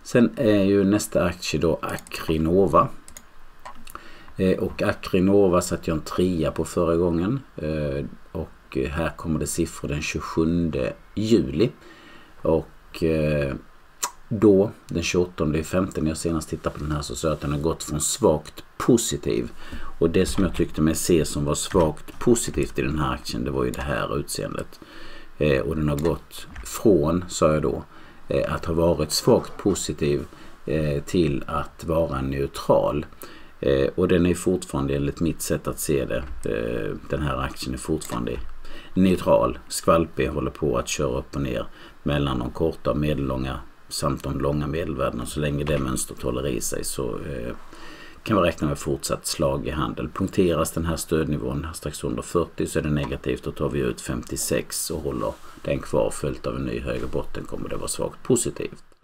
Sen är ju nästa aktie då Acrinova. Och Acrinova satt jag en 3 på förra gången. Och här kommer det siffror den 27 juli. Och då den 28/5 när jag senast tittade på den här så sa jag att den har gått från svagt positiv. Och det som jag tyckte mig se som var svagt positivt i den här aktien, det var ju det här utseendet. Och den har gått från, sa jag då, att ha varit svagt positiv till att vara neutral. Och den är fortfarande, enligt mitt sätt att se det, den här aktien är fortfarande neutral. Skvalpig håller på att köra upp och ner mellan de korta och medellånga samt de långa medelvärdena. Så länge det mönstret håller i sig så kan vi räkna med fortsatt slag i handel. Punkteras den här stödnivån strax under 40 så är det negativt. Då tar vi ut 56 och håller den kvar följt av en ny högre botten kommer det vara svagt positivt.